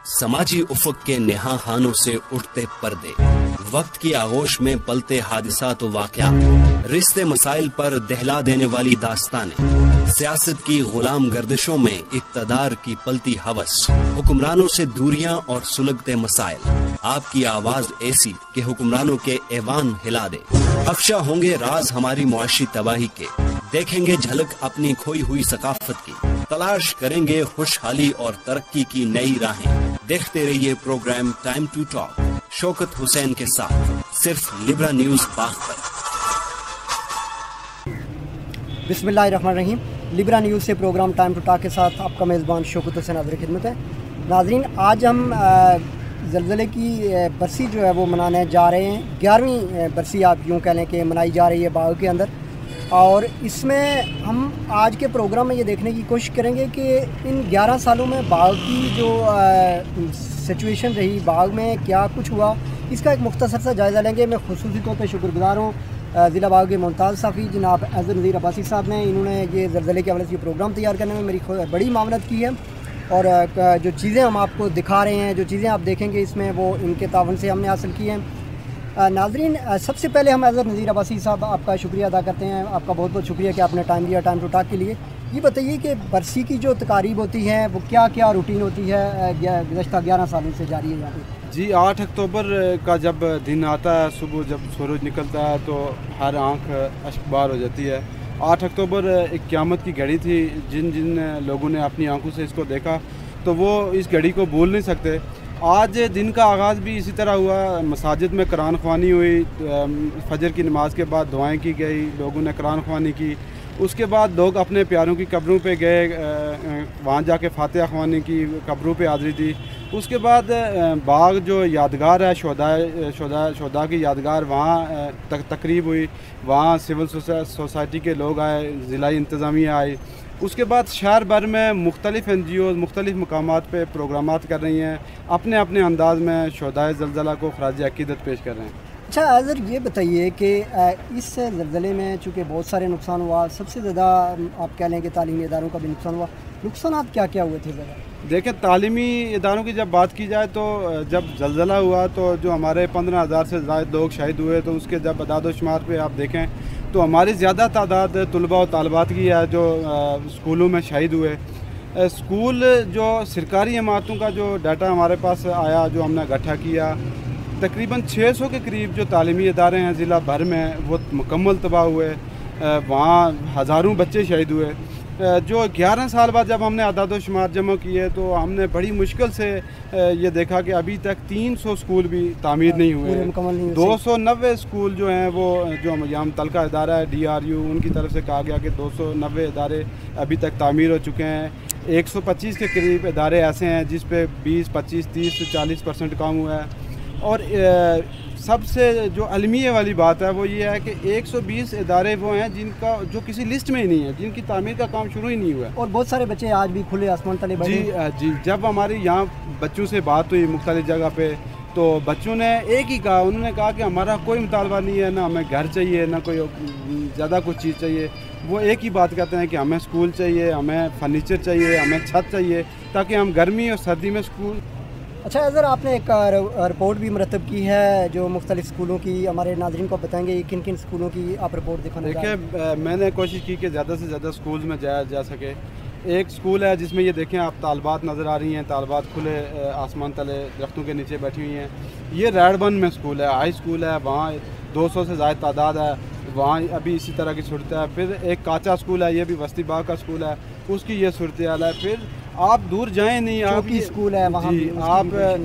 समाजी उफक के नेहाहानों से उठते पर्दे, वक्त की आगोश में पलते हादिसात व वाक़यात, रिश्ते मसाइल पर दहला देने वाली दास्तानें, सियासत की गुलाम गर्दिशों में इक़्तिदार की पलती हवस, हुक्मरानों से दूरियां और सुलगते मसाइल। आपकी आवाज ऐसी कि हुक्मरानों के ऐवान हिला दे। अफशा होंगे राज हमारी मुआशी तबाही के, देखेंगे झलक अपनी खोई हुई सकाफत की, तलाश करेंगे खुशहाली और तरक्की की नई राहें। देखते रहिए program time to talk Shaukat Hussain के साथ, सिर्फ लिब्रा न्यूज पाक पर। बिस्मिल्लाहिर्रहमानिर्रहीम। लिब्रा न्यूज़ से प्रोग्राम टाइम टू टॉक के साथ आपका मेज़बान शौकत हुसैन हाज़िर खिदमत है। नाज़रीन, आज हम ज़लज़ले की बरसी जो है वो मनाने जा रहे हैं। 11वीं बरसी आप यूँ कह लें कि मनाई जा रही है बाग के अंदर, और इसमें हम आज के प्रोग्राम में ये देखने की कोशिश करेंगे कि इन 11 सालों में बाग की जो सिचुएशन रही, बाग में क्या कुछ हुआ, इसका एक मुख्तसर सा जायज़ा लेंगे। मैं खुसूसी तौर पर शुक्रगुज़ार हूँ ज़िला बाग के मुमताज़ साफ़ी जनाब नज़ीर अब्बासी साहब ने। इन्होंने ये ज़लज़ले के हवाले से प्रोग्राम तैयार करने में मेरी बड़ी मावनत की है, और जो चीज़ें हम आपको दिखा रहे हैं, जो चीज़ें आप देखेंगे इसमें, वो इनके तावन से हमने हासिल की हैं। नाज़रीन, सबसे पहले हम नज़ीर अब्बासी साहब आपका शुक्रिया अदा करते हैं। आपका बहुत बहुत शुक्रिया कि आपने टाइम दिया टाइम टू टॉक के लिए। ये बताइए कि बरसी की जो तकारीब होती हैं वो क्या क्या रूटीन होती है, गुज़श्ता 11 सालों से जारी है यहाँ पे? जी, 8 अक्टूबर का जब दिन आता है, सुबह जब सूरज निकलता है तो हर आंख अश्कबार हो जाती है। 8 अक्टूबर एक क़यामत की घड़ी थी। जिन जिन लोगों ने अपनी आंखों से इसको देखा तो वो इस घड़ी को भूल नहीं सकते। आज दिन का आगाज़ भी इसी तरह हुआ। मसाजिद में कुरान ख़वानी हुई, फजर की नमाज के बाद दुआएं की गई, लोगों ने कुरान ख़वानी की। उसके बाद लोग अपने प्यारों की कब्रों पे गए, वहाँ जाके फातिहा ख़वानी की, कब्रों पे हाज़री दी। उसके बाद बाग जो यादगार है, शोदा की यादगार, वहाँ तकरीब हुई। वहाँ सिविल सोसाइटी के लोग आए, ज़िलाई इंतज़ामिया आई। उसके बाद शहर भर में मुख्तलिफ़ NGOs मुख्तलिफ़ मकामात पे प्रोग्रामात कर रही हैं, अपने अपने अंदाज में शोदाए ज़लज़ला को ख़राज अक़ीदत पेश कर रहे हैं। अच्छा अज़र, ये बताइए कि इस ज़लज़ले में चूँकि बहुत सारे नुकसान हुआ, सबसे ज़्यादा आप कह लें कि तालीमी इदारों का भी नुकसान हुआ। नुकसान क्या क्या हुए थे ज़रा? देखें, तालीमी इदारों की जब बात की जाए तो जब ज़लज़ला हुआ तो जो हमारे 15,000 से ज़्यादा लोग शहीद हुए, तो उसके जब अदाद शुमार पे आप देखें तो हमारी ज़्यादा तादाद तलबा और तालबात की है जो स्कूलों में शहीद हुए। स्कूल जो सरकारी इमारतों का जो डाटा हमारे पास आया, जो हमने इकट्ठा किया, तकरीबन 600 के करीब जो तालीमी इदारे हैं ज़िला भर में, वो मुकम्मल तबाह हुए। वहाँ हज़ारों बच्चे शहीद हुए। जो 11 साल बाद जब हमने अदाद शुमार जमा किए तो हमने बड़ी मुश्किल से ये देखा कि अभी तक 300 स्कूल भी तामीर नहीं हुए। 290 स्कूल जो हैं वो जो यहाँ तलका इदारा है DRU, उनकी तरफ से कहा गया कि 290 इदारे अभी तक तामीर हो चुके हैं। 125 के करीब इदारे ऐसे हैं जिस पे 20, 25, 30 से 40% काम हुआ है। और सबसे जो अलमिये वाली बात है वो ये है कि 120 इदारे वो हैं जिनका जो किसी लिस्ट में ही नहीं है, जिनकी तामीर का काम शुरू ही नहीं हुआ है। और बहुत सारे बच्चे आज भी खुले आसमान तले बैठे। जी, जब हमारी यहाँ बच्चों से बात हुई मुख्तलिफ जगह पे, तो बच्चों ने एक ही कहा, उन्होंने कहा कि हमारा कोई मुतालबा नहीं है, ना हमें घर चाहिए, ना कोई ज़्यादा कुछ चीज़ चाहिए। वो एक ही बात कहते हैं कि हमें स्कूल चाहिए, हमें फर्नीचर चाहिए, हमें छत चाहिए, ताकि हम गर्मी और सर्दी में स्कूल। अच्छा अज़र, आपने एक रिपोर्ट भी मुरतब की है जो मुख्तलिफ़ स्कूलों की, हमारे नाज़रीन को बताएंगे किन किन स्कूलों की आप रिपोर्ट दिखाना? देखिए, मैंने कोशिश की कि ज़्यादा से ज़्यादा स्कूल्स में जाया जा सके। एक स्कूल है जिसमें ये देखें आप, तालबात नज़र आ रही हैं, तालबात खुले आसमान तले दरख्तों के नीचे बैठी हुई हैं। ये रैडबन में स्कूल है, हाई स्कूल है, वहाँ 200 से ज़्यादा तादाद है, वहाँ अभी इसी तरह की सूरत है। फिर एक काचा स्कूल है, ये भी वस्ती बाग का स्कूल है, उसकी ये सूरत हाल है। फिर आप दूर जाएं नहीं, आप ये स्कूल है वहाँ जी, आप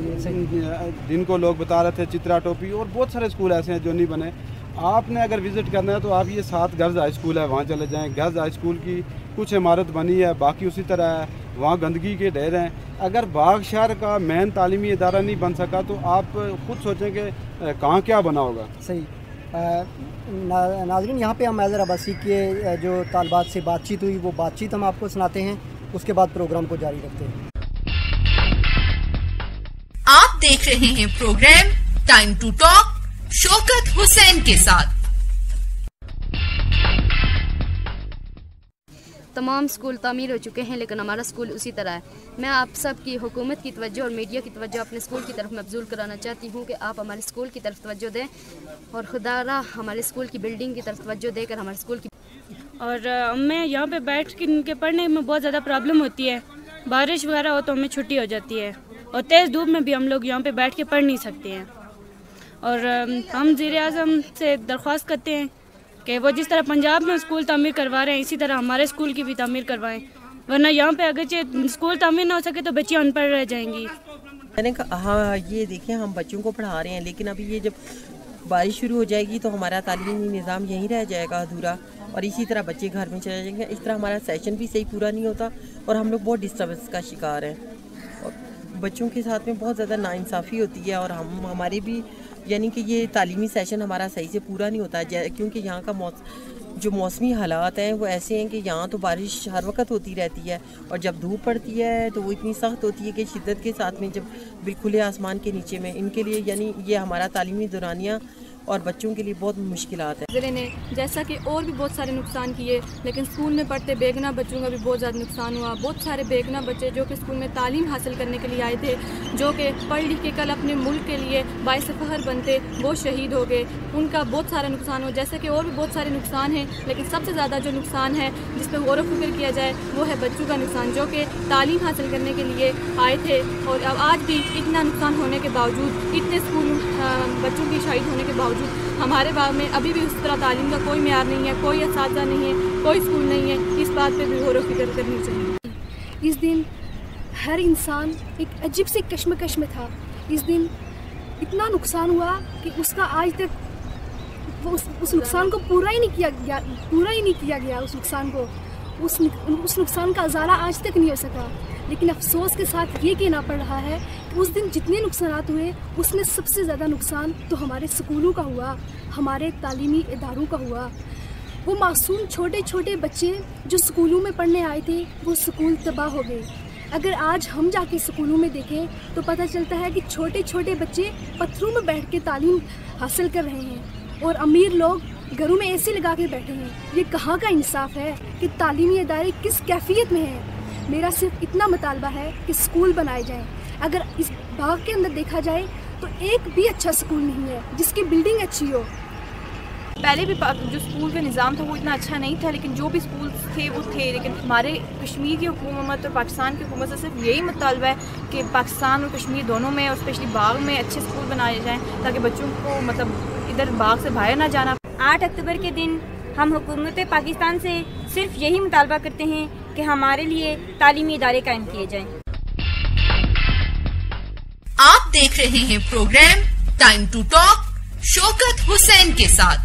जिनको लोग बता रहे थे चित्रा टोपी, और बहुत सारे स्कूल ऐसे हैं जो नहीं बने। आपने अगर विज़िट करना है तो आप ये 7 गर्ल्स हाई स्कूल है, वहाँ चले जाएं। गर्ल्स हाई स्कूल की कुछ इमारत बनी है, बाकी उसी तरह है, वहाँ गंदगी के ढेर हैं। अगर बाग शहर का मेन तालीमी इदारा नहीं बन सका तो आप खुद सोचें कि कहाँ क्या बना होगा। सही। नाज़रीन, यहाँ पे हम नज़ीर अब्बासी के जो तालबात से बातचीत हुई, वो बातचीत हम आपको सुनाते हैं, उसके बाद प्रोग्राम को जारी रखते हैं। आप देख रहे हैं program time to talk Shaukat Hussain के साथ। तमाम स्कूल तामीर हो चुके हैं, लेकिन हमारा स्कूल उसी तरह है। मैं आप सब की हुकूमत की तवज्जो और मीडिया की तवज्जो अपने स्कूल की तरफ मबजूल कराना चाहती हूँ कि आप हमारे स्कूल की तरफ तवज्जो दें और खुदारा हमारे स्कूल की बिल्डिंग की तरफ तवज्जो देकर हमारे स्कूल की। और हमें यहाँ पे बैठ के पढ़ने में बहुत ज़्यादा प्रॉब्लम होती है। बारिश वगैरह हो तो हमें छुट्टी हो जाती है और तेज़ धूप में भी हम लोग यहाँ पे बैठ के पढ़ नहीं सकते हैं। और हम वज़ीर-ए-आज़म से दरख्वास्त करते हैं कि वो जिस तरह पंजाब में स्कूल तामीर करवा रहे हैं इसी तरह हमारे स्कूल की भी तामीर करवाएं, वरना यहाँ पे अगर स्कूल तामीर ना हो सके तो बच्चियाँ अनपढ़ रह जाएंगी। मैंने कहा हाँ ये देखें हम बच्चों को पढ़ा रहे हैं, लेकिन अभी ये जब बारिश शुरू हो जाएगी तो हमारा तालीमी निज़ाम यहीं रह जाएगा अधूरा और इसी तरह बच्चे घर में चले जाएंगे। इस तरह हमारा सेशन भी सही पूरा नहीं होता और हम लोग बहुत डिस्टर्बेंस का शिकार हैं और बच्चों के साथ में बहुत ज़्यादा नाइंसाफ़ी होती है और हमारे भी यानी कि ये तालीमी सेशन हमारा सही से पूरा नहीं होता है, क्योंकि यहाँ का जो मौसमी हालात हैं वो ऐसे हैं कि यहाँ तो बारिश हर वक्त होती रहती है और जब धूप पड़ती है तो वो इतनी सख्त होती है कि शिद्दत के साथ में जब बिल्कुल आसमान के नीचे में इनके लिए यानी ये हमारा तालीमी दौरानिया और बच्चों के लिए बहुत मुश्किलात है। ज़िले ने जैसा कि और भी बहुत सारे नुकसान किए, लेकिन स्कूल में पढ़ते बेगना बच्चों का भी बहुत ज़्यादा नुकसान हुआ। बहुत सारे बेगना बच्चे जो कि स्कूल में तालीम हासिल करने के लिए आए थे, जो कि पढ़ लिख के कल अपने मुल्क के लिए बाइस फ़ख्र बनते, वो शहीद हो गए। उनका बहुत सारा नुकसान हुआ, जैसे कि और भी बहुत सारे नुकसान हैं, लेकिन सबसे ज़्यादा जो नुकसान है जिस पर गौर व फिक्र किया जाए वो है बच्चों का नुकसान, जो कि तालीम हासिल करने के लिए आए थे। और अब आज भी इतना नुकसान होने के बावजूद, इतने स्कूल बच्चों की शहीद होने के बावजूद हमारे बाग में अभी भी उस तरह तालीम का कोई मेयार नहीं है, कोई असातिज़ा नहीं है, कोई स्कूल नहीं है। इस बात पे भी गौर व फिक्र करनी चाहिए। इस दिन हर इंसान एक अजीब सी कश्मकश में था। इस दिन इतना नुकसान हुआ कि उसका आज तक उस नुकसान को पूरा ही नहीं किया गया। उस नुकसान को उस नुकसान का अज़ाला आज तक नहीं हो सका। लेकिन अफसोस के साथ ये कहना पड़ रहा है कि उस दिन जितने नुकसानात हुए उसमें सबसे ज़्यादा नुकसान तो हमारे स्कूलों का हुआ, हमारे तालीमी इदारों का हुआ। वो मासूम छोटे छोटे बच्चे जो स्कूलों में पढ़ने आए थे वो स्कूल तबाह हो गए। अगर आज हम जाके स्कूलों में देखें तो पता चलता है कि छोटे छोटे बच्चे पत्थरों में बैठ के तालीम हासिल कर रहे हैं और अमीर लोग घरों में एसी लगा के बैठे हैं। ये कहाँ का इंसाफ है कि तालीमी इदारे किस कैफियत में हैं। मेरा सिर्फ इतना मुतालबा है कि स्कूल बनाए जाएं। अगर इस बाग के अंदर देखा जाए तो एक भी अच्छा स्कूल नहीं है जिसकी बिल्डिंग अच्छी हो। पहले भी जो स्कूल का निज़ाम था वो इतना अच्छा नहीं था, लेकिन जो भी स्कूल थे वो थे। लेकिन हमारे कश्मीर की हुकूमत और पाकिस्तान की हुकूमत से सिर्फ यही मुतालबा है कि पाकिस्तान और कश्मीर दोनों में और स्पेशली बाग में अच्छे स्कूल बनाए जाएँ ताकि बच्चों को मतलब इधर बाग से बाहर ना जाना। 8 अक्टूबर के दिन हम हुकूमत पाकिस्तान से सिर्फ यही मुतालबा करते हैं कि हमारे लिए तालीमी इदारे कायम किए जाएं। आप देख रहे हैं program time to talk Shaukat Hussain के साथ।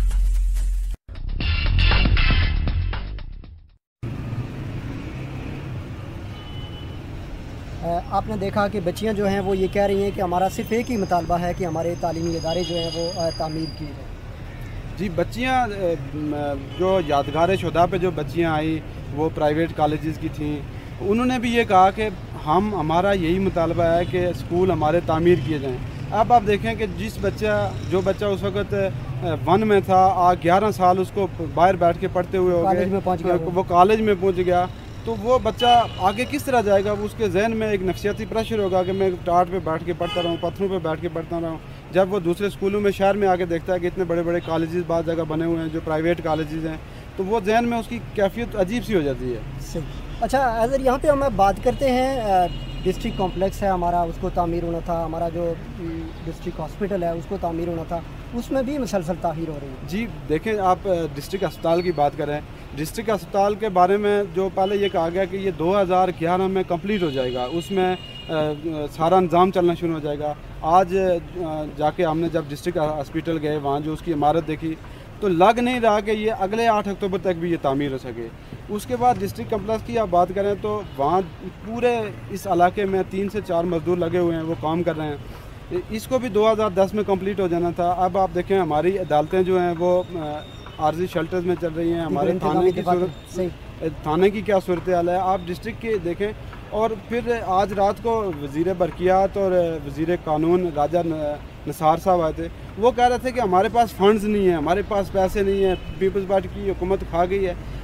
आपने देखा कि बच्चियां जो हैं वो ये कह रही हैं कि हमारा सिर्फ एक ही मुतालबा है कि हमारे तालीमी इदारे जो हैं वो तामीर किए जाएँ। जी, बच्चियाँ जो यादगार शुदा पे जो बच्चियाँ आई वो प्राइवेट कॉलेजेस की थीं, उन्होंने भी ये कहा कि हमारा यही मुतालबा है कि स्कूल हमारे तामीर किए जाएं। अब आप देखें कि जो बच्चा उस वक़्त 1 में था, 11 साल उसको बाहर बैठ के पढ़ते हुए हो गए, वो कॉलेज में पहुँच गया, तो वो बच्चा आगे किस तरह जाएगा। वो उसके जहन में एक नफसियाती प्रेशर होगा कि मैं टाट पे बैठ के पढ़ता रहूँ, पत्थरों पे बैठ के पढ़ता रहूँ। जब वो दूसरे स्कूलों में शहर में आके देखता है कि इतने बड़े बड़े कॉलेजेस बाद जगह बने हुए हैं जो प्राइवेट कॉलेजेस हैं, तो वो जहन में उसकी कैफियत अजीब सी हो जाती है। सही। अच्छा, अगर यहाँ पे हम बात करते हैं डिस्ट्रिक्ट कॉम्प्लेक्स है हमारा, उसको तामीर होना था। हमारा जो डिस्ट्रिक्ट हॉस्पिटल है उसको तामीर होना था, उसमें भी मुसलसल ताहीर हो रही है। जी देखें, आप डिस्ट्रिक्ट अस्पताल की बात करें, डिस्ट्रिक्ट अस्पताल के बारे में जो पहले ये कहा गया कि ये 2011 में कंप्लीट हो जाएगा, उसमें सारा निज़ाम चलना शुरू हो जाएगा। आज जाके हमने जब डिस्ट्रिक्ट हॉस्पिटल गए, वहाँ जो उसकी इमारत देखी तो लग नहीं रहा कि ये अगले 8 अक्टूबर तक भी ये तामीर हो सके। उसके बाद डिस्ट्रिक्ट कॉम्प्लेक्स की आप बात करें तो वहाँ पूरे इस इलाके में 3 से 4 मजदूर लगे हुए हैं, वो काम कर रहे हैं। इसको भी 2010 में कंप्लीत हो जाना था। अब आप देखें हमारी अदालतें जो हैं वो आर्जी शेल्टर्स में चल रही हैं। हमारे थाने की क्या सूरत हाल है आप डिस्ट्रिक्ट के देखें। और फिर आज रात को वज़ीर बरकियात और वज़ीर कानून राजा निसार साहब आए थे, वो कह रहे थे कि हमारे पास फंड्स नहीं है, हमारे पास पैसे नहीं है, पीपल्स पार्टी की हुकूमत खा गई है।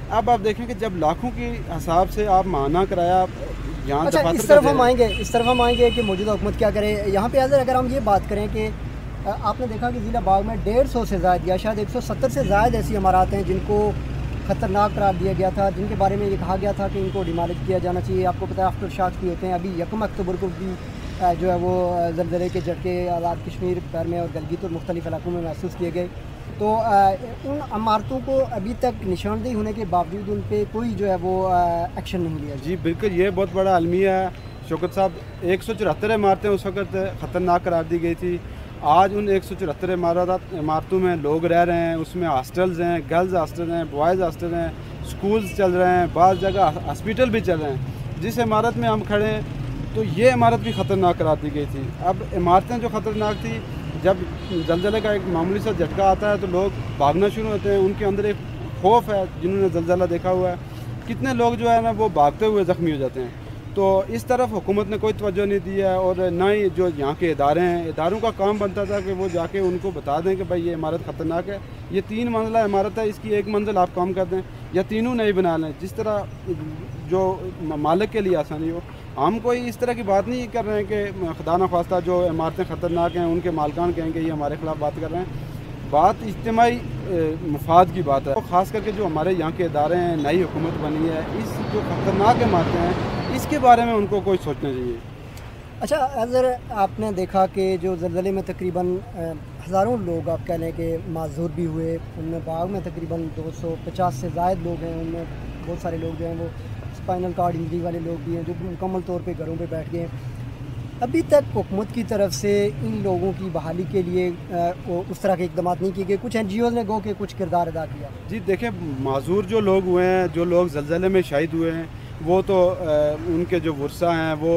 اب آپ دیکھیں کہ جب لاکھوں کی حساب سے آپ ماہانہ کرایہ یہاں اچھا اس طرف ہم آئیں گے کہ موجودہ حکومت کیا کرے یہاں پہ. اگر ہم یہ بات کریں کہ آپ نے دیکھا کہ ضلع باغ میں 150 سے زائد یا شاید 170 سے زائد ایسی عمارات ہیں جن کو خطرناک قرار دیا گیا تھا, جن کے بارے میں یہ کہا گیا تھا کہ ان کو ڈیمالش کیا جانا چاہیے. آپ کو پتہ ہے آفٹر شاکس بھی ہوتے ہیں. ابھی 1 اکتوبر کو بھی جو ہے وہ زلزلے کے جھٹکے آزاد کشمیر پر میں اور گلگت اور مختلف علاقوں میں محسوس کیے گئے. تو ان عمارتوں کو ابھی تک نشاندہی ہونے کے باوجود ان پہ کوئی جو ہے وہ ایکشن نہیں لیا. جی بالکل, یہ بہت بڑا المیہ ہے شوکت صاحب. 174 عمارتیں اس وقت خطرناک قرار دی گئی تھی. آج ان 174 عمارتوں میں لوگ رہ رہے ہیں. اس میں ہاسٹلز ہیں, گرلز ہاسٹل ہیں, بوائز ہاسٹل ہیں, سکولز چل رہے ہیں, بعض جگہ ہاسپیٹل بھی چل رہے ہیں. جس عمارت میں ہم کھڑے ہیں تو یہ عمارت بھی خطرناک قرار دی گئی تھی. اب عمارتیں جو خطرناک تھی, جب زلزلے کا ایک معمولی سا جھٹکا آتا ہے تو لوگ بھاگنا شروع ہوتے ہیں. ان کے اندر ایک خوف ہے. جنہوں نے زلزلہ دیکھا ہوا ہے, کتنے لوگ جو ہے نا وہ بھاگتے ہوئے زخمی ہو جاتے ہیں. تو اس طرف حکومت نے کوئی توجہ نہیں دی ہے, اور نہ ہی جو یہاں کے ادارے ہیں, اداروں کا کام بنتا تھا کہ وہ جا کے ان کو بتا دیں کہ بھائی یہ عمارت خطرناک ہے, یہ 3 منزلہ عمارت ہے, اس کی 1 منزل آپ کام کر دیں یا تینوں نہیں بنا لیں, جس طرح جو مالک کے لیے آسانی ہو. ہم کوئی اس طرح کی بات نہیں کر رہے ہیں کہ خدا نخواستہ جو عمارتیں خطرناک ہیں ان کے مالکان کہیں کہ یہ ہمارے خلاف بات کر رہے ہیں. بات اجتماعی مفاد کی بات ہے. خاص کر کے جو ہمارے یہاں کے ادارے ہیں, نئی حکومت بنی ہے, اس جو خطرناک عمارتیں ہیں اس کے بارے میں ان کو کوئی سوچنا چاہیے. اچھا اگر آپ نے دیکھا کہ جو زلزلے میں تقریباً ہزاروں لوگ آپ کہہ لیں کہ معذور بھی ہوئے, ان میں باغ میں تقریباً 250 سے زائد لوگ ہیں. ان میں بہت سارے لوگ جو ہیں وہ اسپائنل کارڈ انجری والے لوگ بھی ہیں جو مکمل طور پہ گھروں پہ بیٹھ گئے ہیں. ابھی تک حکومت کی طرف سے ان لوگوں کی بحالی کے لیے اس طرح کے اقدامات نہیں کیے گئے. کچھ این جی اوز نے گو کہ کچھ کردار ادا کیا. جی دیکھیں, معذور جو لوگ ہوئے ہیں, جو لوگ زلزلے میں شہید ہوئے ہیں, وہ تو ان کے جو ورثہ ہیں وہ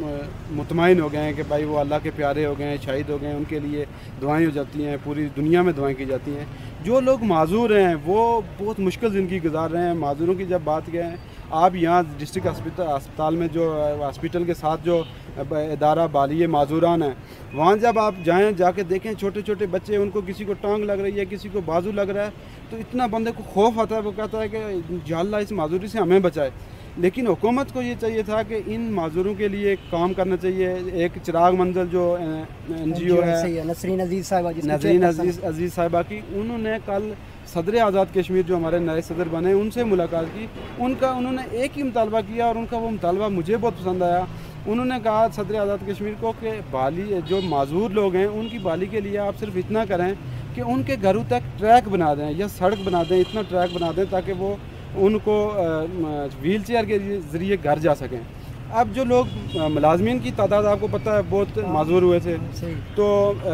مطمئن ہو گئے ہیں کہ بھائی وہ اللہ کے پیارے ہو گئے ہیں, شہید ہو گئے ہیں. ان کے لیے دعائیں ہو جاتی ہیں, پوری دنیا میں دعائیں کی جاتی ہیں. جو لوگ معذور ہیں وہ بہت مشکل زندگی گزار رہے ہیں. معذوروں کی جب بات کریں, آپ یہاں ڈسٹرکٹ ہسپتال میں جو ہاسپیٹل کے ساتھ جو ادارہ بالی معذوران ہیں, وہاں جب آپ جائیں, جا کے دیکھیں چھوٹے چھوٹے بچے, ان کو کسی کو ٹانگ لگ رہی ہے, کسی کو بازو لگ رہا ہے, تو اتنا بندے کو خوف آتا ہے. وہ کہتا ہے کہ یا اللہ اس معذوری سے ہمیں بچائے. لیکن حکومت کو یہ چاہیے تھا کہ ان معذوروں کے لیے کام کرنا چاہیے. ایک چراغ منزل جو این جی او ہے, نسرین عزیز صاحبہ کی, انہوں نے کل صدر آزاد کشمیر جو ہمارے نئے صدر بنے ان سے ملاقات کی. انہوں نے ایک ہی مطالبہ کیا, اور ان کا وہ مطالبہ مجھے بہت پسند آیا. انہوں نے کہا صدر آزاد کشمیر کو کہ بالی جو معذور لوگ ہیں ان کی بالی کے لیے آپ صرف اتنا کریں کہ ان کے گھروں تک ٹریک بنا دیں یا سڑک بنا دیں, اتنا ٹریک بنا دیں تاکہ وہ ان کو ویل چیئر کے ذریعے گھر جا سکیں. اب جو لوگ ملازمین کی تعداد آپ کو پتہ ہے بہت معذور ہوئے تھے, تو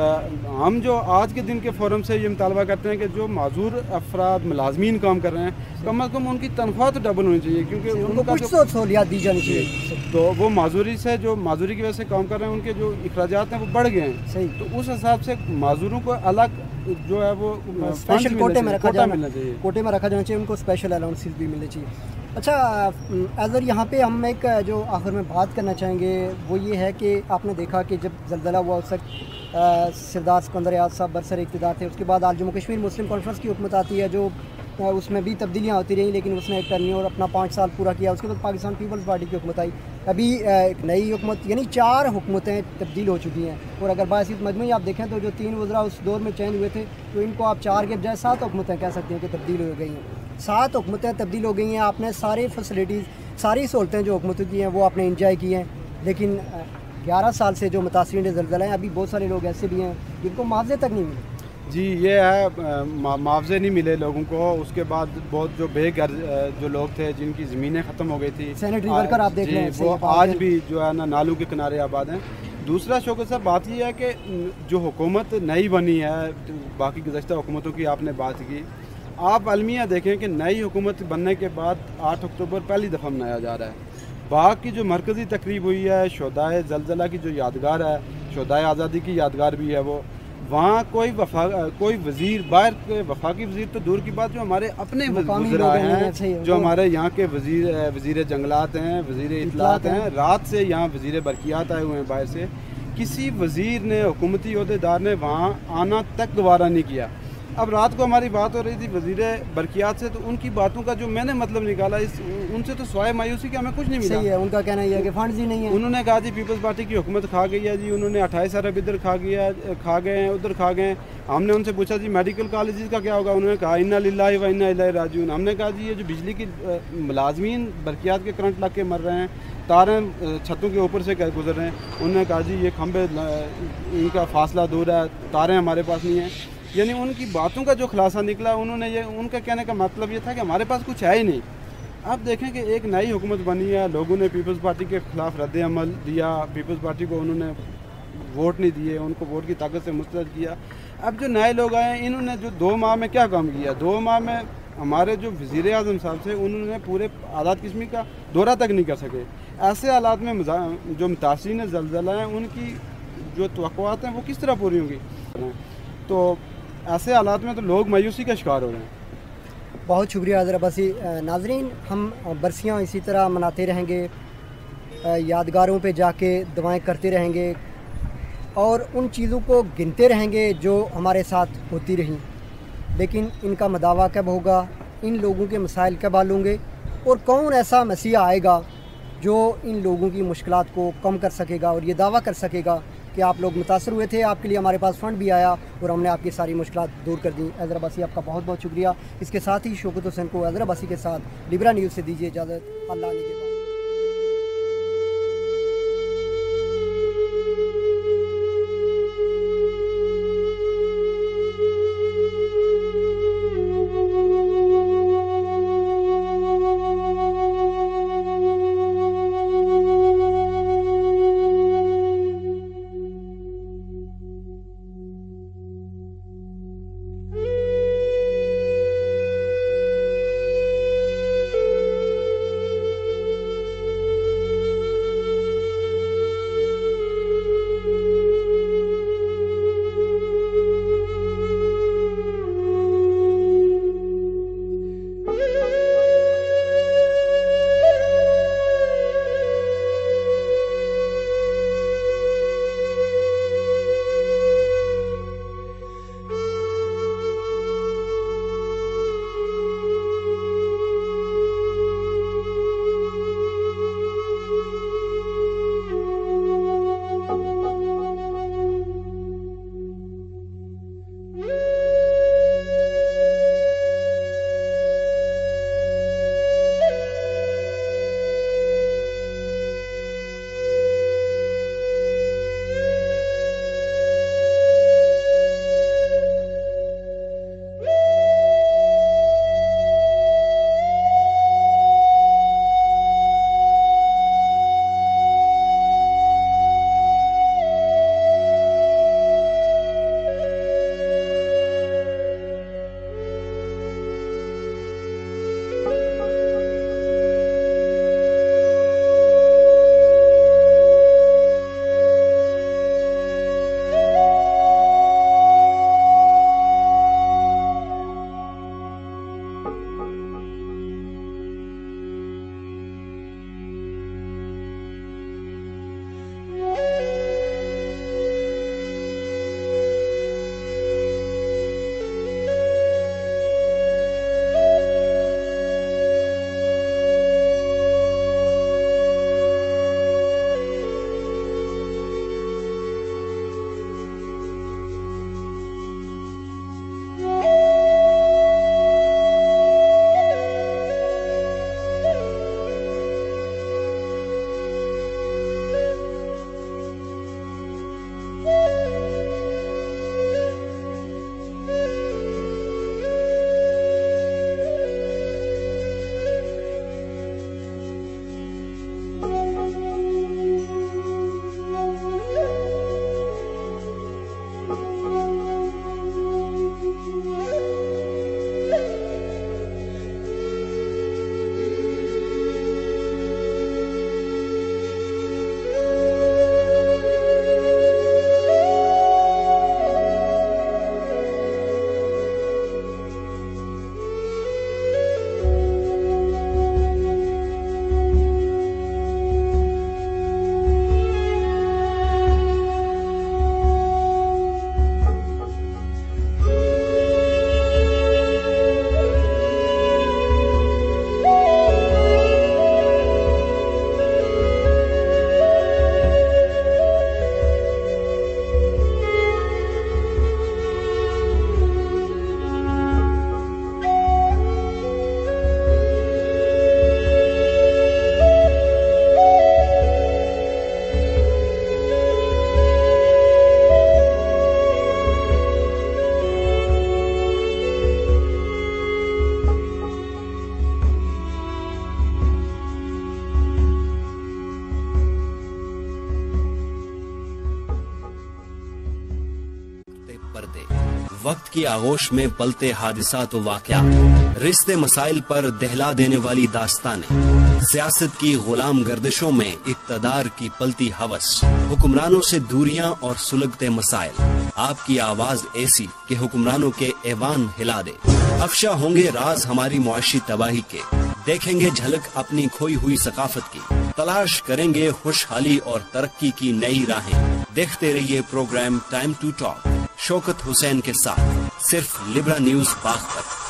ہم جو آج کے دن کے فورم سے یہ مطالبہ کرتے ہیں کہ جو معذور افراد ملازمین کام کر رہے ہیں کم از کم ان کی تنخواہ تو ڈبل ہونی چاہیے, کیونکہ ان کو کچھ سہولیات دی جانی چاہیے. تو وہ معذوری کی وجہ سے کام کر رہے ہیں, ان کے جو اخراجات ہیں وہ بڑھ گئے ہیں. صحیح. تو اس حساب سے معذوروں کو الگ جو ہے وہ اسپیشل کوٹے میں رکھا جانا چاہیے, ان کو اسپیشل الاؤنسز بھی ملنے چاہیے. اچھا ایزر یہاں پہ ہم ایک جو آخر میں بات کرنا چاہیں گے وہ یہ ہے کہ آپ نے دیکھا کہ جب زلزلہ ہوا اس وقت سردار سکندر یاد صاحب برسر اقتدار تھے. اس کے بعد آج جموں کشمیر مسلم کانفرنس کی حکومت آتی ہے, جو اس میں بھی تبدیلیاں ہوتی رہیں, لیکن اس نے ایک ٹرنیور اپنا 5 سال پورا کیا. اس کے بعد پاکستان پیپلز پارٹی کی حکومت آئی. ابھی ایک نئی حکومت, یعنی 4 حکومتیں تبدیل ہو چکی ہیں. اور اگر باعث مجموعی آپ دیکھیں تو جو 3 وزراء اس دور میں چینج ہوئے تھے, تو ان کو آپ 4 کے بجائے 7 حکومتیں کہہ سکتے ہیں کہ تبدیل ہو گئی ہیں. 7 حکومتیں تبدیل ہو گئی ہیں. آپ نے ساری فیسلٹیز, ساری سہولتیں جو حکومتوں کی ہیں وہ آپ نے انجوائے کی ہیں, لیکن 11 سال سے جو متاثرین زلزلہ ہیں, ابھی بہت سارے لوگ ایسے بھی ہیں جن کو معاوضے تک نہیں ملے. جی یہ ہے, معاوضے نہیں ملے لوگوں کو. اس کے بعد بہت جو بے گھر جو لوگ تھے جن کی زمینیں ختم ہو گئی تھی, سینیٹری ورکر آپ دیکھ رہے ہیں, وہ آج بھی جو ہے نا نالوں کے کنارے آباد ہیں. دوسرا شوکت صاحب بات یہ ہے کہ جو حکومت نئی بنی ہے, باقی گزشتہ حکومتوں کی آپ نے بات کی, آپ المیہ دیکھیں کہ نئی حکومت بننے کے بعد 8 اکتوبر پہلی دفعہ منایا جا رہا ہے. باغ کی جو مرکزی تقریب ہوئی ہے, شہدائے زلزلہ کی جو یادگار ہے, شہدائے آزادی کی یادگار بھی ہے, وہ وہاں کوئی وزیر, باہر کے وفاقی وزیر تو دور کی بات, جو ہمارے اپنے وزراء ہیں, جو ہمارے یہاں کے وزیر جنگلات ہیں, وزیر اطلاعات ہیں, رات سے یہاں وزیر برقیات آئے ہوئے ہیں باہر سے. کسی وزیر نے, حکومتی عہدیدار نے وہاں آنا تک گوارا نہیں کیا. اب رات کو ہماری بات ہو رہی تھی وزیر برقیات سے، تو ان کی باتوں کا جو میں نے مطلب نکالا ان سے تو سوائے مایوسی کے ہمیں کچھ نہیں ملا. صحیح ہے، ان کا کہنا یہ ہے کہ فنڈز ہی نہیں ہیں. انہوں نے کہا جی پیپلز پارٹی کی حکومت کھا گئی ہے جی، انہوں نے 28 ارب ادھر کھا گئے ہیں، ادھر کھا گئے ہیں. ہم نے ان سے پوچھا جی میڈیکل کالجز کا کیا ہوگا، انہوں نے کہا انا للہ و انا الیہ راجعون. ہم نے کہا جی یہ جو بجلی کی ملازمین برقیات کے کرنٹ لگ کے مر رہے ہیں، تاریں چھتوں کے اوپر سے گزر رہے ہیں، انہوں نے کہا جی یہ کھمبے ان کا فاصلہ دور ہے، تاریں ہمارے پاس نہیں ہیں. یعنی ان کی باتوں کا جو خلاصہ نکلا، انہوں نے ان کا کہنے کا مطلب یہ تھا کہ ہمارے پاس کچھ ہے ہی نہیں. اب دیکھیں کہ ایک نئی حکومت بنی ہے، لوگوں نے پیپلز پارٹی کے خلاف رد عمل دیا، پیپلز پارٹی کو انہوں نے ووٹ نہیں دیے، ان کو ووٹ کی طاقت سے مسترد کیا. اب جو نئے لوگ آئے ہیں، انہوں نے جو 2 ماہ میں کیا کام کیا، 2 ماہ میں ہمارے جو وزیر اعظم صاحب تھے انہوں نے پورے آزاد کشمیر کا دورہ تک نہیں کر سکے. ایسے حالات میں جو متاثرین زلزلہ ہیں ان کی جو توقعات ہیں وہ کس طرح پوری ہوں گی؟ تو ایسے حالات میں تو لوگ مایوسی کا شکار ہو رہے ہیں. بہت شکریہ حضرت عباسی. ناظرین، ہم برسیاں اسی طرح مناتے رہیں گے، یادگاروں پہ جا کے دعائیں کرتے رہیں گے اور ان چیزوں کو گنتے رہیں گے جو ہمارے ساتھ ہوتی رہیں. لیکن ان کا مداوع کب ہوگا، ان لوگوں کے مسائل کب حل ہوں گے، اور کون ایسا مسیح آئے گا جو ان لوگوں کی مشکلات کو کم کر سکے گا اور یہ دعویٰ کر سکے گا کہ آپ لوگ متاثر ہوئے تھے، آپ کے لیے ہمارے پاس فنڈ بھی آیا اور ہم نے آپ کی ساری مشکلات دور کر دیں. حضرت عباسی آپ کا بہت بہت شکریہ. اس کے ساتھ ہی شوکت حسین کو حضرت عباسی کے ساتھ لبرا نیوز سے دیجیے اجازت. اللہ نگہبان. पर्दे, वक्त की आगोश में पलते हादिसात व वाक़या, रिश्ते मसाइल पर दहला देने वाली दास्तानें, सियासत की गुलाम गर्दिशों में इक़्तिदार की पलती हवस, हुक्मरानों से दूरियां और सुलगते मसाइल, आपकी आवाज ऐसी कि हुक्मरानों के ऐवान हिला दे। अफशा होंगे राज हमारी मुआशी तबाही के, देखेंगे झलक अपनी खोई हुई सकाफत की, तलाश करेंगे खुशहाली और तरक्की की नई राहें। देखते रहिए program time to talk Shaukat Hussain के साथ, सिर्फ लिब्रा न्यूज पाक पर।